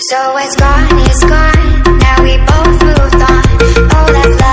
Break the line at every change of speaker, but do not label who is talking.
So it's gone, now we both moved on. Oh, that's love.